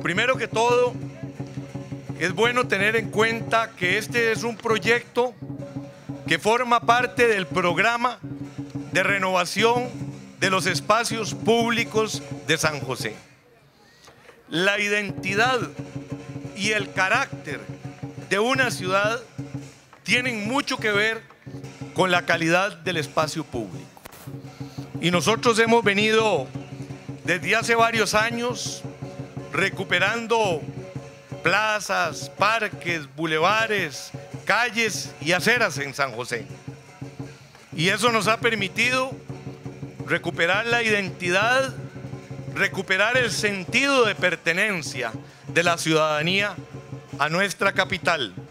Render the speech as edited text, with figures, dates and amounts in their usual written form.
Primero que todo, es bueno tener en cuenta que este es un proyecto que forma parte del programa de renovación de los espacios públicos de San José. La identidad y el carácter de una ciudad tienen mucho que ver con la calidad del espacio público. Y nosotros hemos venido desde hace varios años recuperando plazas, parques, bulevares, calles y aceras en San José. Y eso nos ha permitido recuperar la identidad, recuperar el sentido de pertenencia de la ciudadanía a nuestra capital.